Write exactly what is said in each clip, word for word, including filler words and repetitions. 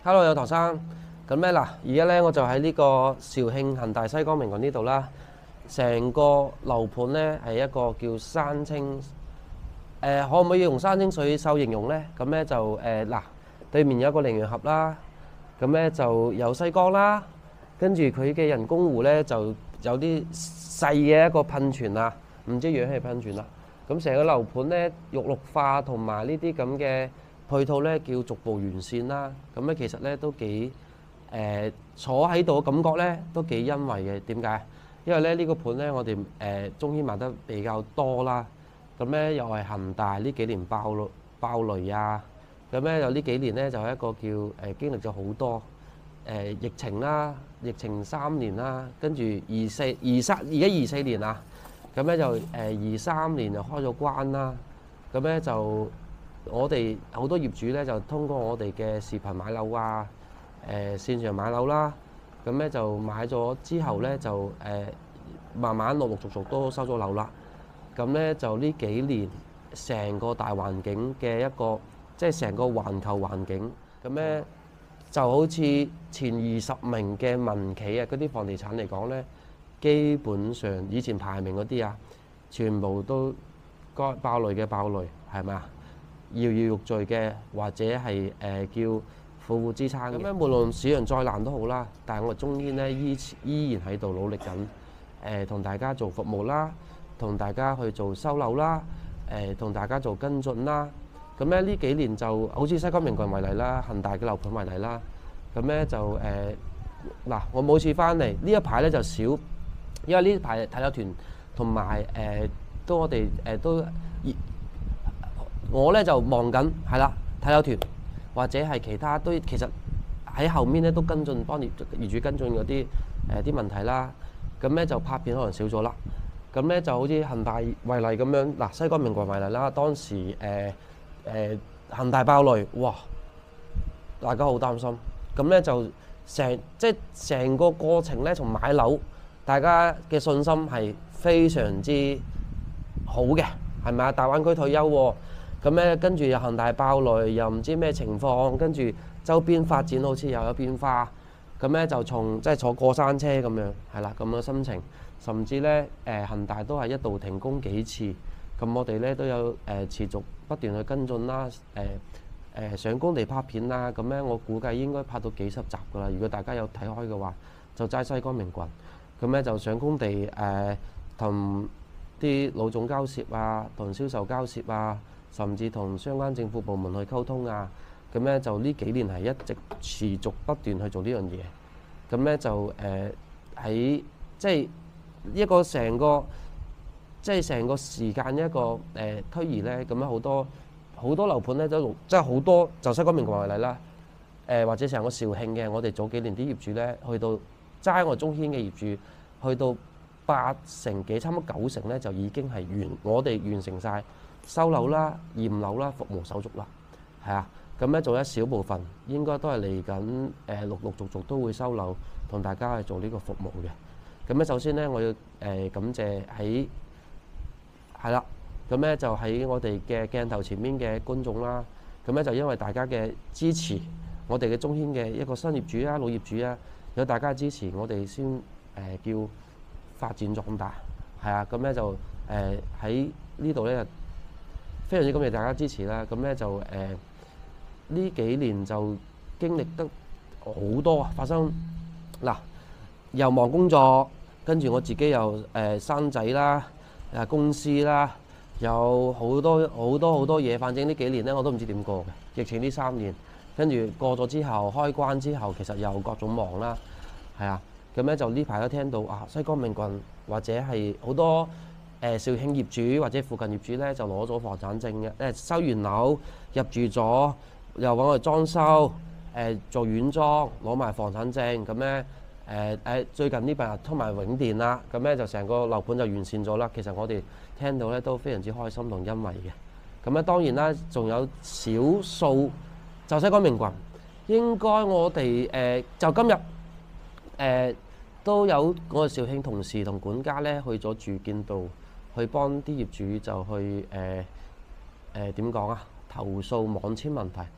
Hello，有唐生。咁咧嗱，而家咧我就喺呢個肇慶恒大西光明郡呢度啦。成個樓盤咧係一個叫山清，誒、呃、可唔可以用山清水秀形容咧？咁咧就誒嗱、呃，對面有一個陵園合啦，咁咧就有西江啦，跟住佢嘅人工湖咧就有啲細嘅一個噴泉啊，唔知氧氣噴泉啦。咁成個樓盤咧玉綠化同埋呢啲咁嘅配套咧叫逐步完善啦。咁咧其實咧都幾誒、呃、坐喺度嘅感覺咧都幾欣慰嘅。點解？因為咧呢、呢個盤咧我哋誒、呃、中軒賣得比較多啦。咁咧又係恒大呢幾年爆雷爆雷啊。咁咧有呢幾年咧就係一個叫誒、呃、經歷咗好多誒、呃、疫情啦，疫情三年啦，跟住二四二三而家二四年啊。咁咧就誒二三年就開咗關啦。咁咧就我哋好多業主咧就通過我哋嘅視頻買樓啊，誒、呃、線上買樓啦。咁咧就買咗之後咧就誒、呃、慢慢陸陸續續都收咗樓啦。咁咧就呢幾年成個大環境嘅一個即係成個環球環境，咁咧就好似前二十名嘅民企啊嗰啲房地產嚟講咧。基本上以前排名嗰啲啊，全部都該爆雷嘅爆雷，係咪啊？搖搖欲墜嘅，或者係誒、呃、叫苦苦支撐嘅。咁咧，無論市場再難都好啦，但係我哋中軒咧依依然喺度努力緊，誒、呃、同大家做服務啦，同大家去做收樓啦，誒、呃、同大家做跟進啦。咁咧呢幾年就好似西光明郡為例啦，恒大嘅樓盤為例啦。咁咧就誒嗱、呃，我每次翻嚟呢一排咧就少。因為呢排睇樓團同埋誒都我哋誒、呃、都，我咧就望緊係啦睇樓團或者係其他都其實喺後面咧都跟進幫業業主跟進嗰啲誒啲問題啦。咁咧就拍片可能少咗啦。咁咧就好似恒大為例咁樣，嗱西光明郡為例啦，當時誒誒恒大爆雷，哇！大家好擔心。咁咧就成即係成個過程咧，從買樓。大家嘅信心係非常之好嘅，係咪啊？大灣區退休喎，咁咧跟住又恒大爆雷，又唔知咩情況，跟住周邊發展好似又有變化，咁咧就從即係坐過山車咁樣，係啦咁嘅心情，甚至咧誒恒大都係一度停工幾次，咁我哋咧都有誒、呃、持續不斷去跟進啦，誒、呃、誒、呃、上工地拍片啦，咁咧我估計應該拍到幾十集㗎啦。如果大家有睇開嘅話，就齋西光明郡。咁咧就上工地誒，同、呃、啲老總交涉啊，同銷售交涉啊，甚至同相關政府部門去溝通啊。咁咧就呢幾年係一直持續不斷去做呢樣嘢。咁咧就誒喺即係一個成個即係成個時間一個誒、呃、推移咧，咁樣好多好多樓盤咧都即係好多就西光明郡為例啦。誒、呃、或者成個肇慶嘅，我哋早幾年啲業主咧去到。齋我中軒嘅業主去到八成幾，差唔多九成咧，就已經係完，我哋完成晒收樓啦、驗樓啦、服務手續啦，係啊，咁咧做一小部分，應該都係嚟緊誒，陸陸續續都會收樓，同大家去做呢個服務嘅。咁咧首先咧，我要誒、呃、感謝喺係啦，咁咧就喺我哋嘅鏡頭前面嘅觀眾啦，咁咧就因為大家嘅支持，我哋嘅中軒嘅一個新業主啊、老業主啊。有大家支持，我哋先誒、呃、叫發展壯大，係啊，咁咧就誒喺、呃、呢度咧，非常之感謝大家支持啦。咁咧就誒呢、呃、幾年就經歷得好多啊，發生嗱又忙工作，跟住我自己又誒、呃、生仔啦，誒公司啦，有好多好多好多嘢。反正呢幾年咧我都唔知點過嘅，疫情呢三年。跟住過咗之後，開關之後，其實又各種忙啦，係啊，咁咧就呢排都聽到啊，西光明郡或者係好多誒肇慶業主或者附近業主咧就攞咗房產證嘅，誒收完樓入住咗，又揾我哋裝修，誒、呃、做軟裝攞埋房產證，咁咧誒誒最近呢排通埋永電啦，咁咧就成個樓盤就完善咗啦。其實我哋聽到咧都非常之開心同欣慰嘅。咁咧當然啦，仲有少數。就西光明郡，應該我哋誒、呃、就今日誒、呃、都有我哋肇慶同事同管家咧去咗住建度，去幫啲業主就去誒誒點講啊，投訴網簽問題。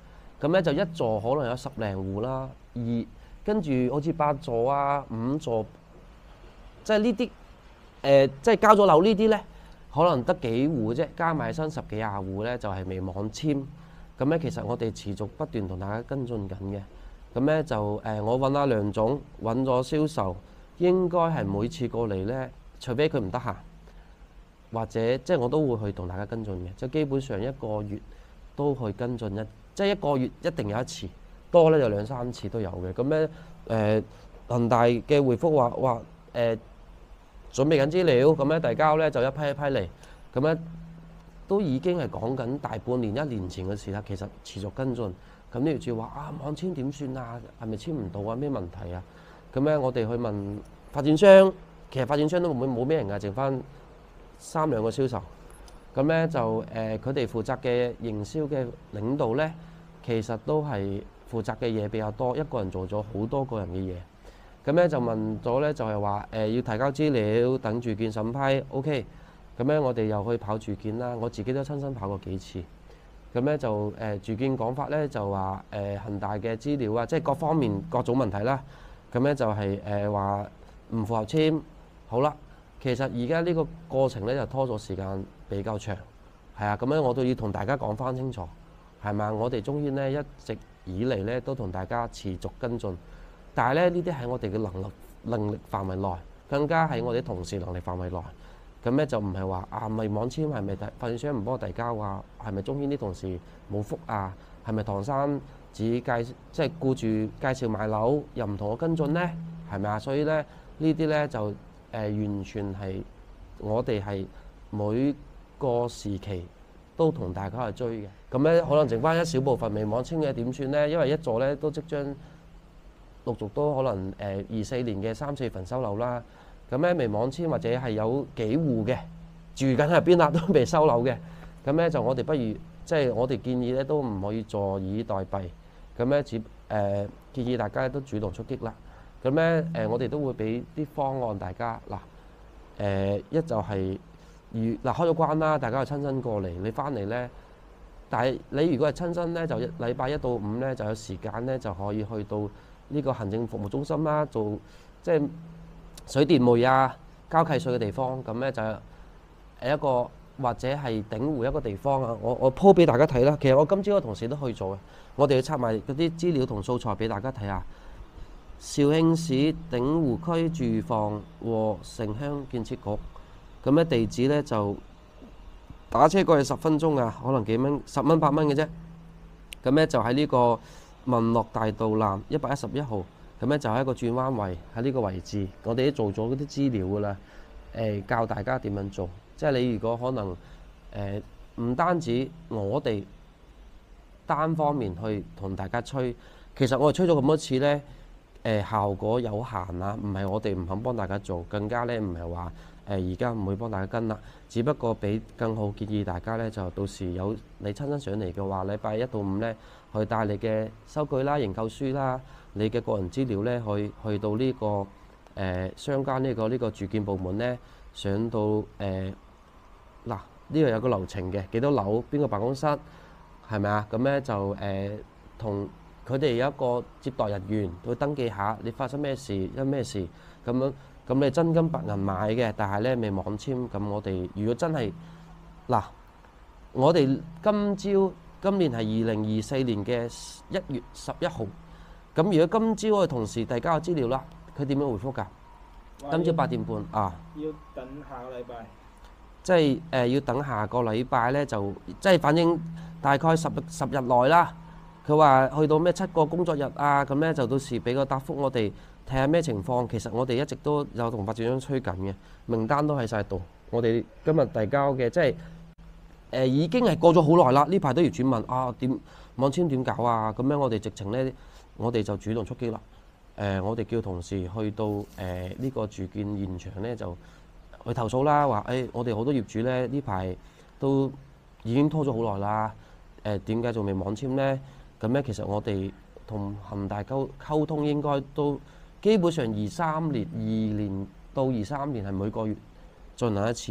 咁咧就一座可能有十零戶啦，二跟住好似八座啊、五座，即係呢啲誒，即係交咗樓呢啲咧，可能得幾戶啫，加埋新十幾廿戶咧就係、是、未網簽。咁咧其實我哋持續不斷同大家跟進緊嘅。咁咧就誒、呃，我揾阿梁總揾咗銷售，應該係每次過嚟咧，除非佢唔得閒，或者即係我都會去同大家跟進嘅。即係基本上一個月都去跟進一，即係一個月一定有一次，多咧就兩三次都有嘅。咁咧誒，恒大嘅回覆話話誒準備緊資料，咁咧遞交咧就一批一批嚟，咁咧都已經係講緊大半年一年前嘅事啦。其實持續跟進。咁呢條住話啊，網簽點算啊？係咪簽唔到啊？咩問題啊？咁咧，我哋去問發展商，其實發展商都冇冇咩人㗎，剩翻三兩個銷售。咁咧就誒，佢、呃、哋負責嘅營銷嘅領導咧，其實都係負責嘅嘢比較多，一個人做咗好多個人嘅嘢。咁咧就問咗咧，就係話誒要提交資料，等住件審批 ，OK。咁咧我哋又去跑住件啦，我自己都親身跑過幾次。咁咧就誒住建講法咧就話誒恒大嘅資料啊，即係各方面各種問題啦。咁咧就係誒話唔符合簽。好啦，其實而家呢個過程咧就拖咗時間比較長，係啊。咁咧我都要同大家講翻清楚，係咪？我哋中軒咧一直以嚟咧都同大家持續跟進，但係咧呢啲喺我哋嘅能力能力範圍內，更加喺我哋同事能力範圍內。咁咧就唔係話啊，咪網簽係咪發展商唔幫我遞交啊？係咪中軒啲同事冇覆啊？係咪唐生只介即係顧住介紹買樓，又唔同我跟進咧？係咪啊？所以咧呢啲咧就誒、呃、完全係我哋係每個時期都同大家去追嘅。咁咧可能剩翻一小部分未網簽嘅點算咧？因為一座咧都即將陸續都可能誒二四年嘅三四月份收樓啦。咁咧未網簽或者係有幾戶嘅住緊喺入邊啦，都未收樓嘅。咁咧就我哋不如即係、就是、我哋建議咧都唔可以坐以待斃。咁咧只誒、呃、建議大家都主動出擊啦。咁咧誒我哋都會俾啲方案大家嗱誒、呃、一就係如嗱開咗關啦，大家就親身過嚟，你翻嚟咧。但係你如果係親身咧，就一禮拜一到五咧就有時間咧就可以去到呢個行政服務中心啦，做即係。水電煤啊，交契稅嘅地方，咁咧就係一個或者係頂戶一個地方啊。我我鋪俾大家睇啦。其實我今朝個同事都去做嘅，我哋要插埋嗰啲資料同素材俾大家睇下。肇慶市鼎湖區住房和城鄉建設局，咁咧地址咧就打車過去十分鐘啊，可能幾蚊，十蚊八蚊嘅啫。咁咧就喺呢個民樂大道南一百一十一號。咁咧就係一個轉彎位喺呢個位置，我哋都做咗嗰啲資料㗎啦。誒、呃、教大家點樣做，即係你如果可能誒唔、呃、單止我哋單方面去同大家吹，其實我哋吹咗咁多次咧，誒、呃、效果有限啊，唔係我哋唔肯幫大家做，更加咧唔係話誒而家唔會幫大家跟啦，只不過俾更好建議大家咧，就到時有你親身上嚟嘅話，禮拜一到五咧去帶你嘅收據啦、認購書啦。你嘅個人資料咧，去去到呢、這個誒、呃、相關呢、這個呢、這個住建部門咧，上到誒嗱呢度有個流程嘅，幾多樓，邊個辦公室，係咪啊？咁咧就誒同佢哋有一個接待人員去登記下，你發生咩事，因咩事咁樣，咁你真金白銀買嘅，但係咧未網簽，咁我哋如果真係嗱，我哋今朝今年係二零二四年嘅一月十一號。咁如果今朝我哋同事遞交資料啦，佢點樣回覆㗎？今朝八點半啊， 要等下個禮拜。 即係誒、呃、要等下個禮拜咧，就即係反正大概十十日內啦。佢話去到咩七個工作日啊，咁咧就到時俾個答覆我哋睇下咩情況。其實我哋一直都有同發展商催緊嘅，名單都喺晒度。我哋今日遞交嘅即係誒、呃、已經係過咗好耐啦。呢排都要轉問啊，點網簽點搞啊？咁樣我哋直情咧。我哋就主動出擊啦。誒、呃，我哋叫同事去到誒呢、呃這個住建現場咧，就去投訴啦。話誒、哎，我哋好多業主咧呢排都已經拖咗好耐啦。誒，點解仲未網簽咧？咁咧，其實我哋同恒大溝溝通應該都基本上二三年、二年到二三年係每個月進行一次。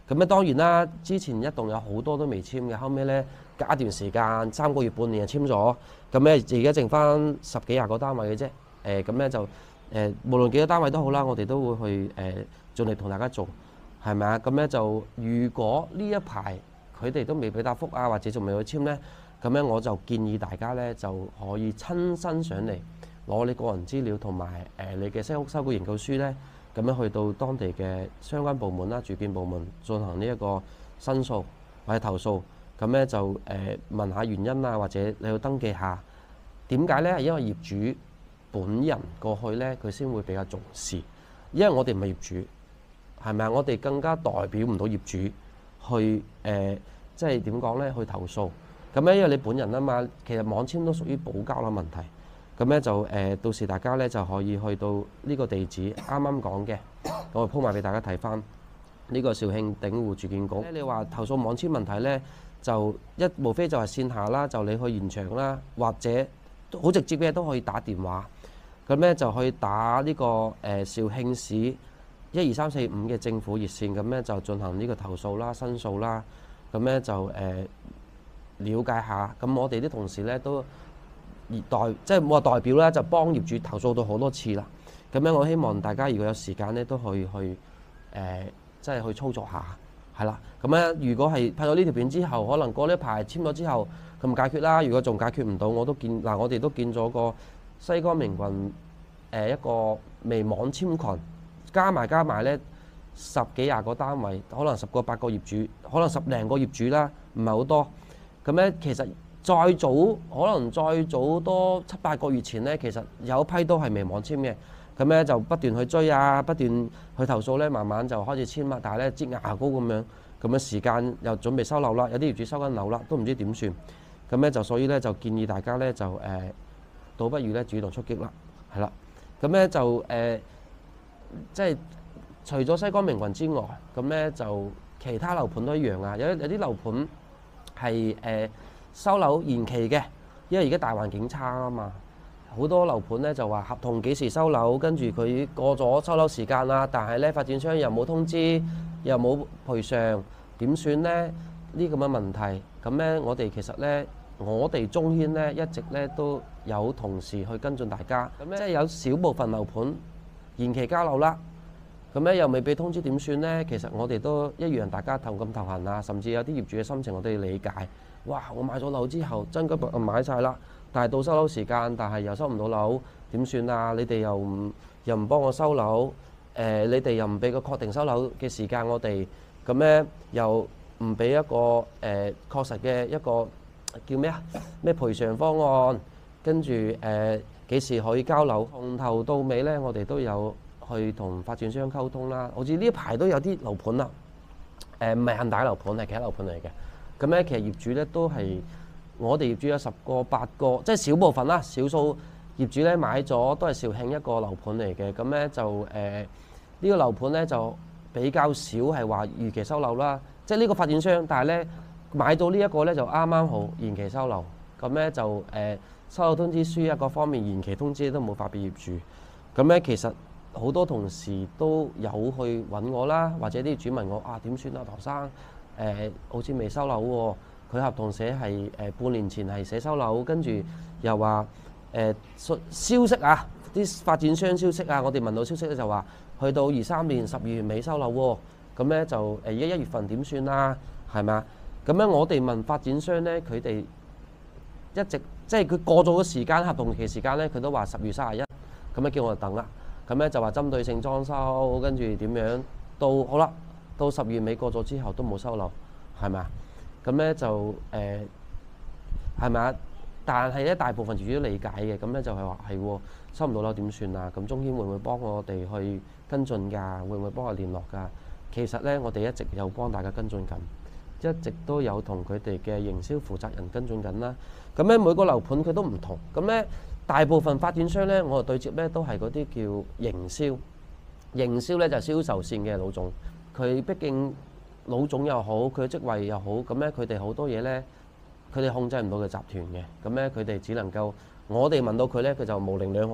咁咧當然啦，之前一棟有好多都未簽嘅，後尾咧隔一段時間三個月半年就簽咗，咁咧而家剩翻十幾廿個單位嘅啫。誒咁咧就誒、呃、無論幾個單位都好啦，我哋都會去誒、呃、盡力同大家做，係咪啊？咁咧就如果呢一排佢哋都未俾答覆啊，或者仲未去簽咧，咁咧我就建議大家咧就可以親身上嚟攞你個人資料同埋誒你嘅新屋收購研究書咧。咁樣去到當地嘅相關部門啦、住建部門進行呢一個申訴或者投訴，咁咧就誒、呃、問下原因啊，或者你要登記下點解咧？係因為業主本人過去咧，佢先會比較重視，因為我哋唔係業主，係咪啊？我哋更加代表唔到業主去誒、呃，即係點講咧？去投訴咁咧，因為你本人啊嘛，其實網簽都屬於補交啦問題。咁咧就誒、呃，到時大家咧就可以去到呢個地址，啱啱講嘅，我鋪埋俾大家睇翻呢個肇慶鼎湖住建局。你話投訴網簽問題咧，就一無非就係線下啦，就你去現場啦，或者好直接嘅都可以打電話。咁咧就去打呢、這個誒、呃、肇慶市一二三四五嘅政府熱線，咁咧就進行呢個投訴啦、申訴啦。咁咧就誒、呃、了解下，咁我哋啲同事咧都。而代即係冇話代表啦，就幫業主投訴到好多次啦。咁樣我希望大家如果有時間咧，都可以去誒、呃，即係去操作下，係啦。咁咧，如果係拍咗呢條片之後，可能過呢一排簽咗之後，咁解決啦。如果仲解決唔到，我都見嗱，我哋都見咗個西江明郡誒、呃、一個微網簽群，加埋加埋咧十幾廿個單位，可能十個八個業主，可能十零個業主啦，唔係好多。咁咧其實。再早可能再早多七八個月前咧，其實有一批都係未網簽嘅，咁咧就不斷去追啊，不斷去投訴咧，慢慢就開始簽啦。但係咧擠牙膏咁樣，咁樣時間又準備收樓啦，有啲業主收緊樓啦，都唔知點算。咁咧就所以咧就建議大家咧就誒、呃，倒不如咧主動出擊啦，係啦。咁咧就誒、呃，即係除咗西江明郡之外，咁咧就其他樓盤都一樣啊。有有啲樓盤係誒。呃收樓延期嘅，因為而家大環境差啊嘛，好多樓盤咧就話合同幾時收樓，跟住佢過咗收樓時間啦，但係咧發展商又冇通知，又冇賠償，點算咧？呢咁嘅問題，咁咧我哋其實咧，我哋中軒咧一直咧都有同事去跟進大家，咁咧即係有少部分樓盤延期交樓啦，咁咧又未俾通知點算咧？其實我哋都一樣，大家頭咁頭痕啊，甚至有啲業主嘅心情我都要理解。哇！我買咗樓之後，真金白銀買晒啦，但係到收樓時間，但係又收唔到樓，點算啊？你哋又唔又唔幫我收樓，誒、呃，你哋又唔俾個確定收樓嘅時間我哋，咁咧又唔俾一個誒、呃、確實嘅一個叫咩啊？咩賠償方案，跟住誒幾時可以交樓？從頭到尾咧，我哋都有去同發展商溝通啦。好似呢一排都有啲樓盤啦，誒唔係恒大樓盤，係其他樓盤嚟嘅。咁咧，其實業主咧都係我哋業主有十個八個，即係少部分啦，少數業主咧買咗都係肇慶一個樓盤嚟嘅。咁咧就誒呢、呃這個樓盤咧就比較少係話預期收樓啦，即係呢個發展商，但係咧買到呢一個咧就啱啱好延期收樓。咁咧就誒、呃、收樓通知書啊各方面延期通知都冇發俾業主。咁咧其實好多同事都有去揾我啦，或者啲業主問我啊點算啊，唐生？誒、呃、好似未收樓喎、哦，佢合同寫係誒、呃、半年前係寫收樓，跟住又話誒消消息啊，啲發展商消息啊，我哋問到消息咧就話去到二三年十二月尾收樓喎、哦，咁咧就誒而家一月份點算啊？係咪啊？咁樣我哋問發展商咧，佢哋一直即係佢過咗個時間合同期時間咧，佢都話十月三十一，咁咧叫我哋等啦，咁咧就話針對性裝修，跟住點樣到好啦。到十月尾過咗之後都冇收樓，係咪啊？咁咧就誒係咪啊？但係咧大部分業主都理解嘅，咁咧就係話係喎，收唔到樓點算啊？咁中軒會唔會幫我哋去跟進㗎？會唔會幫我聯絡㗎？其實咧我哋一直有幫大家跟進緊，一直都有同佢哋嘅營銷負責人跟進緊啦。咁咧每個樓盤佢都唔同，咁咧大部分發展商咧我哋對接咧都係嗰啲叫營銷，營銷咧就係銷售線嘅老總。佢畢竟老總又好，佢職位又好，咁咧佢哋好多嘢咧，佢哋控制唔到嘅集團嘅，咁咧佢哋只能夠我哋問到佢咧，佢就模棱兩可啦。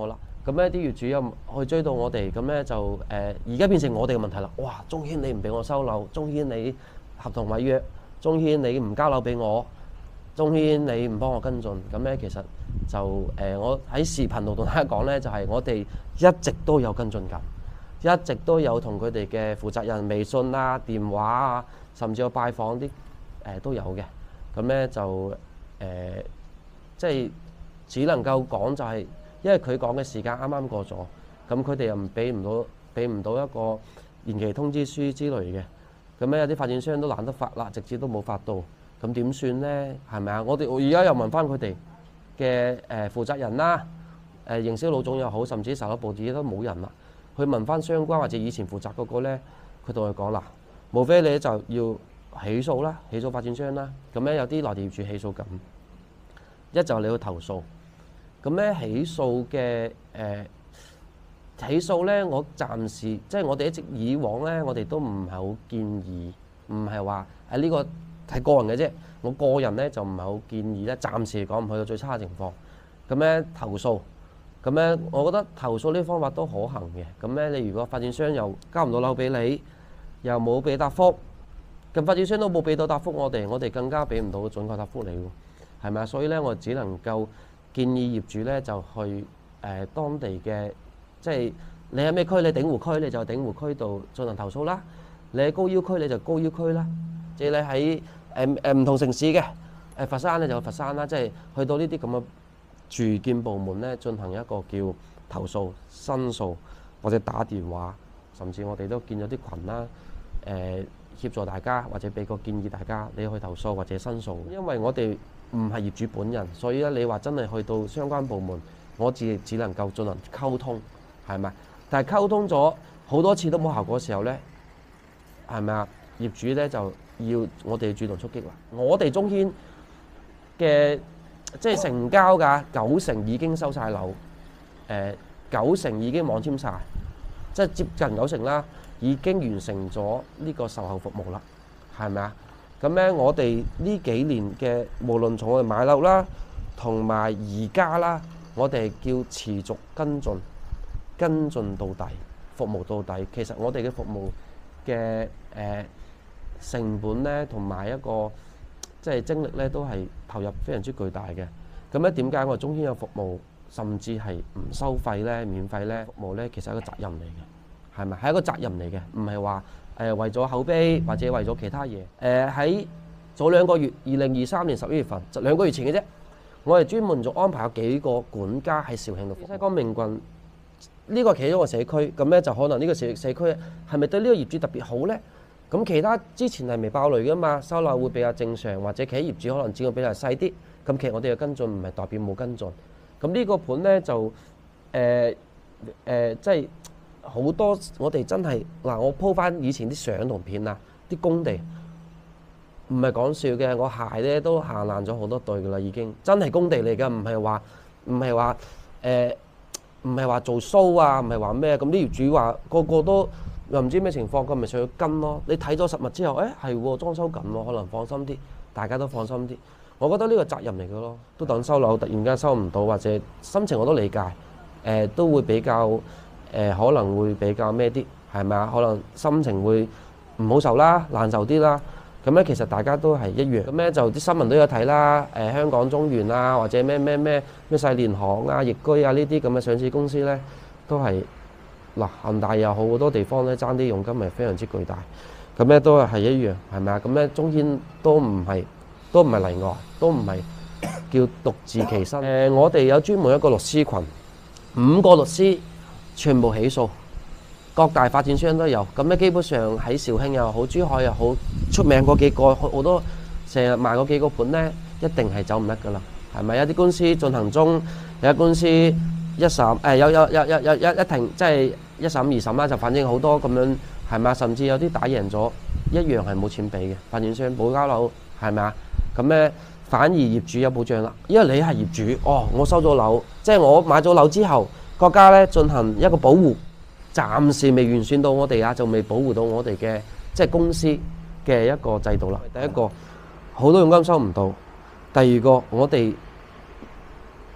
咁咧啲業主又去追到我哋，咁咧就誒而家變成我哋嘅問題啦。哇！中軒你唔俾我收樓，中軒你合同違約，中軒你唔交樓俾我，中軒你唔幫我跟進，咁咧其實就誒、呃、我喺視頻度同大家講咧，就係、是、我哋一直都有跟進緊，一直都有同佢哋嘅負責人微信啊、電話啊，甚至有拜訪啲誒都有嘅。咁咧就誒、呃、即係只能夠講就係、是。因為佢講嘅時間啱啱過咗，咁佢哋又唔俾唔到，俾唔到一個延期通知書之類嘅，咁咧有啲發展商都懶得發啦，直接都冇發到，咁點算呢？係咪啊？我哋而家又問翻佢哋嘅誒負責人啦，誒營銷老總又好，甚至售樓部自己都冇人啦，去問翻相關或者以前負責嗰個咧，佢同佢講啦，無非你就要起訴啦，起訴發展商啦，咁咧有啲內地業主起訴緊，一就你去投訴。咁咧起訴嘅誒起訴咧，我暫時即係我哋一直以往咧，我哋都唔係好建議，唔係話喺呢個係個人嘅啫。我個人咧就唔係好建議咧，暫時嚟講唔去到最差嘅情況。咁咧投訴，咁咧我覺得投訴呢個方法都可行嘅。咁咧你如果發展商又交唔到樓俾你，又冇俾答覆，咁發展商都冇俾到答覆我哋，我哋更加俾唔到準確答覆你喎，係咪啊？所以咧我只能夠建議業主咧就去誒、呃、當地嘅，即係你喺咩區？你鼎湖區你就鼎湖區度進行投訴啦。你喺高腰區你就高腰區啦。即係你喺誒誒唔同城市嘅誒、呃、佛山咧就佛山啦。即係去到呢啲咁嘅住建部門咧進行一個叫投訴、申訴或者打電話，甚至我哋都建咗啲群啦，誒、呃、協助大家或者俾個建議大家你去投訴或者申訴，因為我哋唔係業主本人，所以咧你話真係去到相關部門，我只只能夠進行溝通，係咪？但係溝通咗好多次都冇效果嘅時候咧，係咪啊？業主咧就要我哋主動出擊啦。我哋中軒嘅即係成交㗎，九成已經收晒樓，誒、呃、九成已經網簽晒，即係接近九成啦，已經完成咗呢個售後服務啦，係咪啊？咁咧，我哋呢幾年嘅無論從我哋買樓啦，同埋而家啦，我哋叫持續跟進，跟進到底，服務到底。其實我哋嘅服務嘅誒、呃、成本咧，同埋一個即係精力咧，都係投入非常之巨大嘅。咁咧，點解我哋中軒有服務，甚至係唔收費咧、免費咧服務咧？其實係一個責任嚟嘅，係咪？係一個責任嚟嘅，唔係話誒為咗口碑或者為咗其他嘢。誒喺早兩個月，二零二三年十一月份，就兩個月前嘅啫。我哋專門仲安排有幾個管家喺肇慶度。西江明郡呢個其中一個社區，咁咧就可能呢個社社區係咪對呢個業主特別好咧？咁其他之前係未爆雷噶嘛，收樓會比較正常，或者其他業主可能佔嘅比例細啲。咁其實我哋嘅跟進唔係代表冇跟進。咁呢個盤咧就誒誒、呃呃，即係好多我哋真係嗱，我鋪翻以前啲相同片啊，啲工地唔係講笑嘅，我鞋咧都行爛咗好多對噶啦，已經真係工地嚟㗎，唔係話唔係話誒，唔係話做 show 啊，唔係話咩咁。啲業主話個個都又唔知咩情況，咁咪上去跟咯。你睇咗實物之後，誒係喎，裝修緊喎，可能放心啲，大家都放心啲。我覺得呢個責任嚟嘅咯，都等收樓，突然間收唔到，或者心情我都理解，誒、呃、都會比較誒、呃、可能會比較咩啲，係咪啊？可能心情會唔好受啦，難受啲啦。咁咧其實大家都係一樣。咁咧就啲新聞都有睇啦，誒、呃、香港中原啊，或者咩咩咩咩世聯行啊、易居啊呢啲咁嘅上市公司咧，都係嗱恒大又好，好多地方咧爭啲佣金係非常之巨大。咁咧都係一樣，係咪啊？咁咧中軒都唔係。都唔係例外，都唔係叫獨自其身。誒、呃，我哋有專門一個律師群，五個律師全部起訴，各大發展商都有。咁咧基本上喺肇慶又好，珠海又好，出名嗰幾個好多成日賣嗰幾個盤咧，一定係走唔甩噶啦，係咪？有啲官司進行中，有啲官司一審，誒有有有有有一一庭，即係一審二審啦，就反正好多咁樣，係咪？甚至有啲打贏咗，一樣係冇錢俾嘅，發展商冇交樓，係咪啊？咁咧，反而業主有保障啦，因為你係業主，哦，我收咗樓，即係我買咗樓之後，國家咧進行一個保護，暫時未完善到我哋啊，就未保護到我哋嘅即係公司嘅一個制度啦。第一個好多佣金收唔到，第二個我哋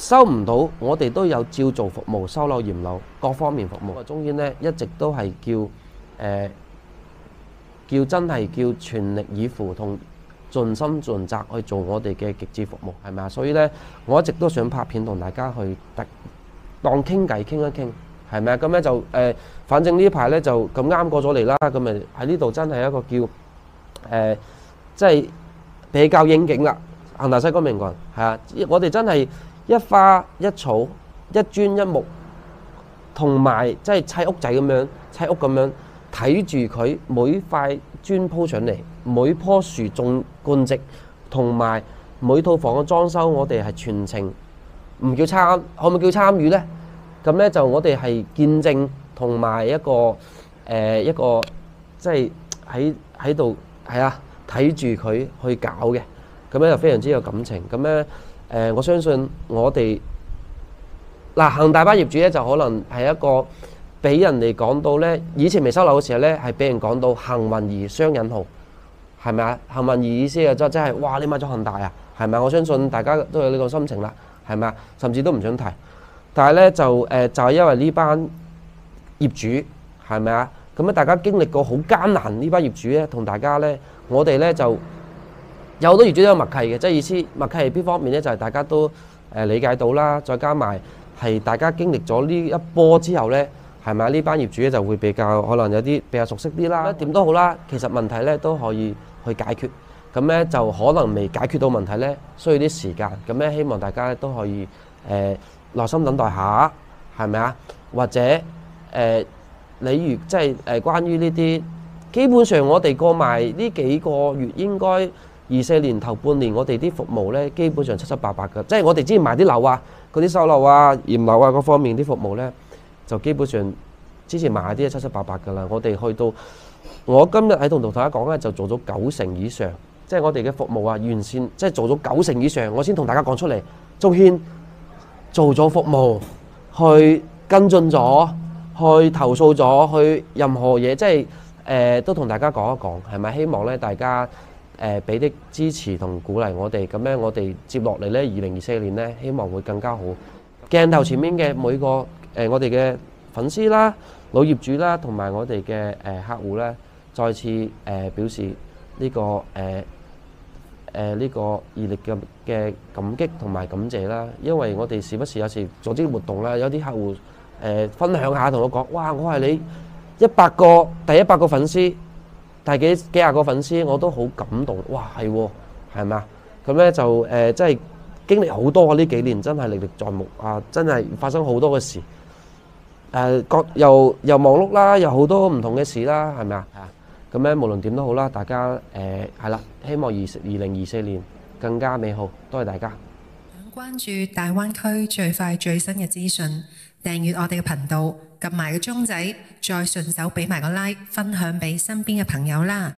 收唔到，我哋都有照做服務，收樓驗樓各方面服務。中醫咧一直都係叫誒、呃、叫真係叫全力以赴同盡心盡責去做我哋嘅極致服務，係咪啊？所以咧，我一直都想拍片同大家去特當傾偈傾一傾，係咪啊？咁咧就誒、呃，反正呢排咧就咁啱過咗嚟啦，咁咪喺呢度真係一個叫誒、呃，即係比較應景啦。恒大西江名岸係啊，我哋真係一花一草一磚一木，同埋即係砌屋仔咁樣砌屋咁樣睇住佢每塊磚鋪上嚟，每棵樹種灌植，同埋每套房嘅裝修，我哋係全程唔叫參，可唔可以叫參與呢？咁咧就我哋係見證同埋一個誒、呃、一個即係喺喺度係啊睇住佢去搞嘅。咁咧就非常之有感情，咁咧誒我相信我哋嗱恒大班業主咧就可能係一個俾人哋講到咧，以前未收樓嘅時候咧係俾人講到幸運兒雙引號，係咪啊？幸運兒意思啊，即即係哇你買咗恒大啊，係咪啊？我相信大家都有呢個心情啦，係咪啊？甚至都唔想提，但係咧就誒、呃、就係、是、因為呢班業主係咪啊？咁咧大家經歷過好艱難，呢班業主咧同大家咧，我哋咧就。有好多業主都有默契嘅，即係意思默契係邊方面咧？就係、是、大家都誒理解到啦，再加埋係大家經歷咗呢一波之後咧，係咪啊？呢班業主咧就會比較可能有啲比較熟悉啲啦。點都好啦，其實問題咧都可以去解決，咁咧就可能未解決到問題咧，需要啲時間。咁咧希望大家都可以誒、呃、耐心等待下，係咪啊？或者誒、呃，例如即係誒關於呢啲，基本上我哋過埋呢幾個月應該。二四年頭半年，我哋啲服務咧，基本上七七八八嘅，即係我哋之前賣啲樓啊，嗰啲收樓啊、驗樓啊嗰方面啲服務咧，就基本上之前賣啲係七七八八㗎啦。我哋去到，我今日喺度同大家講咧，就做咗九成以上，即係我哋嘅服務啊，完善，即係做咗九成以上，我先同大家講出嚟。宗軒做咗服務，去跟進咗，去投訴咗，去任何嘢，即係誒、呃、都同大家講一講，係咪？希望咧大家。誒俾啲支持同鼓勵我哋，咁咧我哋接落嚟咧，二零二四年咧，希望會更加好。鏡頭前面嘅每個誒、呃、我哋嘅粉絲啦、老業主啦，同埋我哋嘅誒客戶咧，再次誒、呃、表示呢、這個誒誒呢個熱烈嘅嘅感激同埋感謝啦。因為我哋時不時有時做啲活動啦，有啲客戶誒、呃、分享下同我講，哇！我係你一百個第一百個粉絲。但係幾幾廿個粉絲，我都好感動。哇，係喎，係咪啊？咁咧就誒、呃，真係經歷好多啊！呢幾年真係歷歷在目啊！真係發生好多嘅事。誒、呃，各又又忙碌啦，有好多唔同嘅事啦，係咪啊？係啊。咁咧，無論點都好啦，大家誒係啦，希望二二零二四年更加美好。多謝大家。 想關注大灣區最快最新嘅資訊，訂閱我哋嘅頻道，撳埋個鐘仔，再順手俾埋個 like，分享俾身邊嘅朋友啦。